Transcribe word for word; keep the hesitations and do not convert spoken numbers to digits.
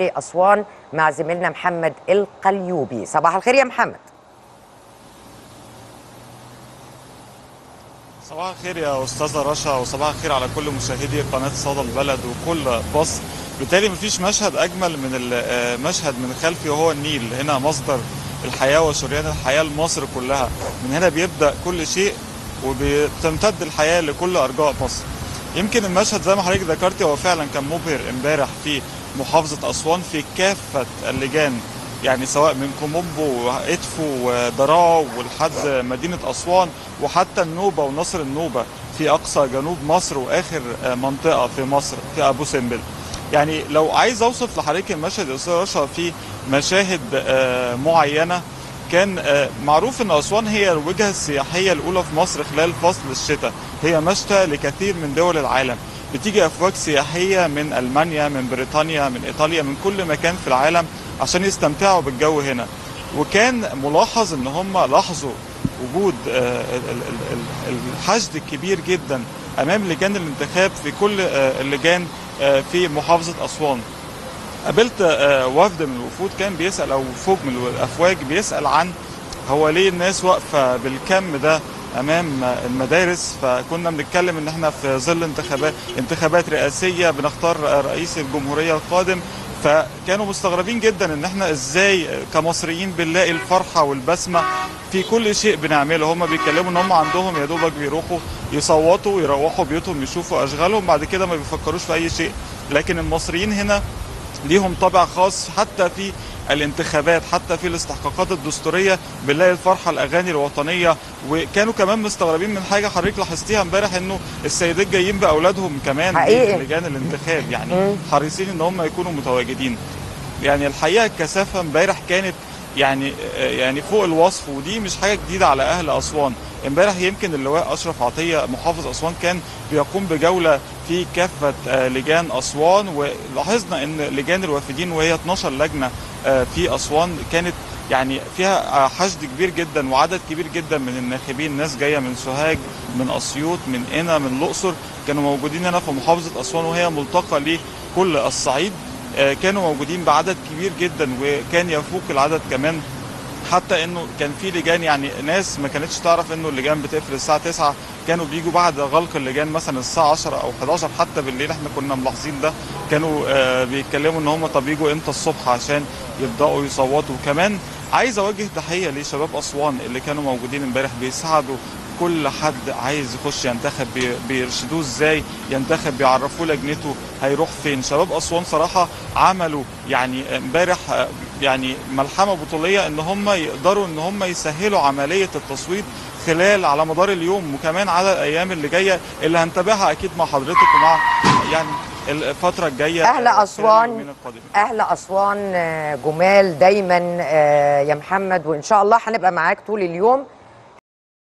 لأسوان مع زميلنا محمد القليوبي. صباح الخير يا محمد. صباح الخير يا أستاذة رشا، وصباح الخير على كل مشاهدي قناة صدى البلد وكل مصر. بالتالي مفيش مشهد أجمل من المشهد من خلفي، وهو النيل. هنا مصدر الحياة وشريان الحياة لمصر كلها. من هنا بيبدأ كل شيء وبتمتد الحياة لكل أرجاء مصر. يمكن المشهد زي ما حضرتك ذكرتي هو فعلا كان مبهر امبارح في محافظة أسوان في كافة اللجان، يعني سواء من كومومبو وإدفو ودراو ولحد مدينة أسوان وحتى النوبة ونصر النوبة في أقصى جنوب مصر وآخر منطقة في مصر في أبو سمبل. يعني لو عايز أوصف لحضرتك المشهد يا أستاذ رشا في مشاهد معينة، كان معروف أن أسوان هي الوجهة السياحية الأولى في مصر خلال فصل الشتاء، هي مشتى لكثير من دول العالم. بتيجي أفواج سياحية من ألمانيا، من بريطانيا، من إيطاليا، من كل مكان في العالم عشان يستمتعوا بالجو هنا. وكان ملاحظ ان هم لاحظوا وجود الحشد الكبير جدا امام لجان الانتخاب في كل اللجان في محافظة أسوان. قابلت وفد من الوفود كان بيسأل، او فوج من الافواج بيسأل عن هو ليه الناس واقفة بالكم ده امام المدارس. فكنا بنتكلم ان احنا في ظل انتخابات انتخابات رئاسية بنختار رئيس الجمهورية القادم، فكانوا مستغربين جدا ان احنا ازاي كمصريين بنلاقي الفرحه والبسمه في كل شيء بنعمله. هم بيتكلموا ان هم عندهم يا دوبك بيروحوا يصوتوا ويروحوا بيوتهم يشوفوا اشغالهم، بعد كده ما بيفكروش في اي شيء. لكن المصريين هنا ليهم طابع خاص حتى في الانتخابات، حتى في الاستحقاقات الدستوريه بنلاقي الفرحه، الاغاني الوطنيه. وكانوا كمان مستغربين من حاجه حضرتك لاحظتيها امبارح، انه السيدات جايين باولادهم كمان لجان الانتخاب، يعني حريصين ان هم يكونوا متواجدين. يعني الحقيقه الكثافه امبارح كانت يعني يعني فوق الوصف، ودي مش حاجه جديده على اهل اسوان. امبارح يمكن اللواء اشرف عطيه محافظ اسوان كان بيقوم بجوله في كافه لجان اسوان، ولاحظنا ان لجان الوافدين وهي اتناشر لجنه في اسوان كانت يعني فيها حشد كبير جدا وعدد كبير جدا من الناخبين. ناس جايه من سوهاج، من اسيوط، من قنا، من الاقصر، كانوا موجودين هنا في محافظه اسوان وهي ملتقى لكل الصعيد. كانوا موجودين بعدد كبير جدا، وكان يفوق العدد كمان، حتى انه كان في لجان يعني ناس ما كانتش تعرف انه اللجان بتقفل الساعه تسعة، كانوا بيجوا بعد غلق اللجان مثلا الساعه عشرة او حداشر حتى بالليل. احنا كنا ملاحظين ده، كانوا آه بيتكلموا ان هم طب يجوا امتى الصبح عشان يبداوا يصوتوا. وكمان عايز اوجه تحيه لشباب اسوان اللي كانوا موجودين امبارح بيساعدوا كل حد عايز يخش ينتخب، بيرشدوه ازاي ينتخب، بيعرفوه لجنته هيروح فين. شباب اسوان صراحه عملوا يعني امبارح يعني ملحمه بطوليه ان هم يقدروا ان هم يسهلوا عمليه التصويت خلال على مدار اليوم، وكمان على الايام اللي جايه اللي هنتابعها اكيد مع حضرتك ومع يعني الفتره الجايه. اهل اسوان اهل اسوان جمال دايما يا محمد، وان شاء الله هنبقى معاك طول اليوم